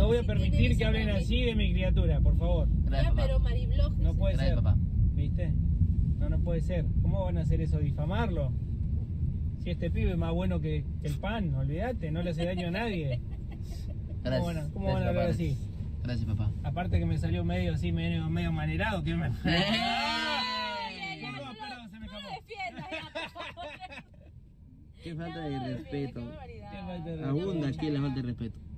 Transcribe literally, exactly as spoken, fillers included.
No voy a permitir que hablen así de mi criatura, por favor. Gracias, Ah, papá. pero Mariblog. No puede Gracias, ser. papá. ¿Viste? No, no puede ser. ¿Cómo van a hacer eso? ¿Difamarlo? Si este pibe es más bueno que, que el pan, olvídate, no le hace daño a nadie. Gracias. ¿Cómo van a, cómo Gracias, van a hablar papá. así? Gracias, papá. Aparte que me salió medio así, medio, medio manerado, que me... Ay, ya, Perdón, no, perdón, se me no escapó. lo defiendas, ya, por favor. Qué falta Ya, de no lo defiendas, respeto. qué barbaridad. Qué falta de Abunda respeto. aquí la falta de respeto.